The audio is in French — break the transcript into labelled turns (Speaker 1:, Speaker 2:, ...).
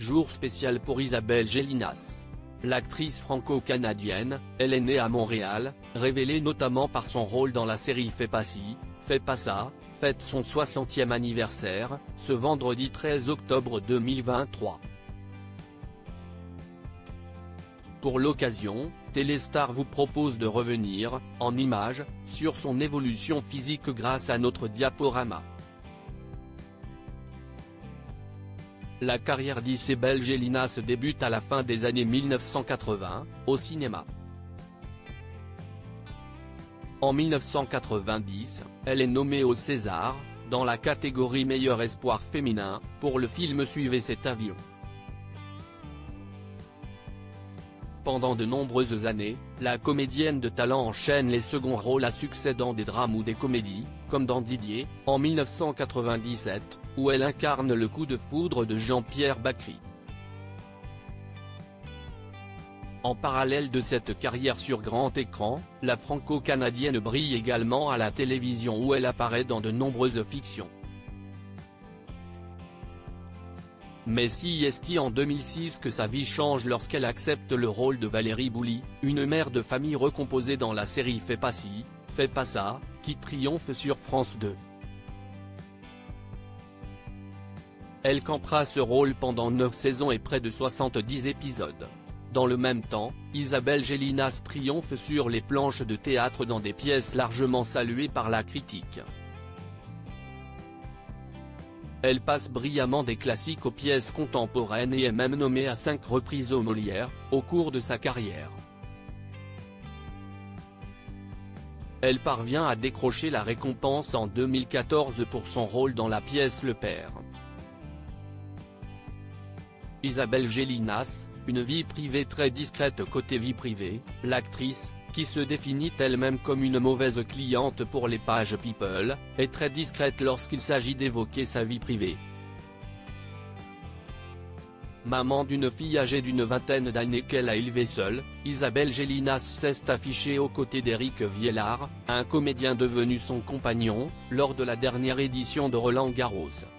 Speaker 1: jour spécial pour Isabelle Gélinas. L'actrice franco-canadienne, elle est née à Montréal, révélée notamment par son rôle dans la série Fais pas ci, fais pas ça, fête son 60e anniversaire, ce vendredi 13 octobre 2023. Pour l'occasion, Téléstar vous propose de revenir, en images, sur son évolution physique grâce à notre diaporama. La carrière d'Isabelle Gélinas débute à la fin des années 1980, au cinéma. En 1990, elle est nommée au César, dans la catégorie meilleur espoir féminin, pour le film Suivez cet avion. Pendant de nombreuses années, la comédienne de talent enchaîne les seconds rôles à succès dans des drames ou des comédies, comme dans Didier, en 1997, où elle incarne le coup de foudre de Jean-Pierre Bacri. En parallèle de cette carrière sur grand écran, la franco-canadienne brille également à la télévision où elle apparaît dans de nombreuses fictions. Mais si est en 2006 que sa vie change lorsqu'elle accepte le rôle de Valérie Boully, une mère de famille recomposée dans la série Fais pas ci, fais pas ça, qui triomphe sur France 2. Elle campera ce rôle pendant 9 saisons et près de 70 épisodes. Dans le même temps, Isabelle Gélinas triomphe sur les planches de théâtre dans des pièces largement saluées par la critique. Elle passe brillamment des classiques aux pièces contemporaines et est même nommée à 5 reprises aux Molières, au cours de sa carrière. Elle parvient à décrocher la récompense en 2014 pour son rôle dans la pièce Le Père. Isabelle Gélinas, une vie privée très discrète côté vie privée, l'actrice, qui se définit elle-même comme une mauvaise cliente pour les pages People, est très discrète lorsqu'il s'agit d'évoquer sa vie privée. Maman d'une fille âgée d'une vingtaine d'années qu'elle a élevée seule, Isabelle Gélinas s'est affichée aux côtés d'Éric Viellard, un comédien devenu son compagnon, lors de la dernière édition de Roland Garros.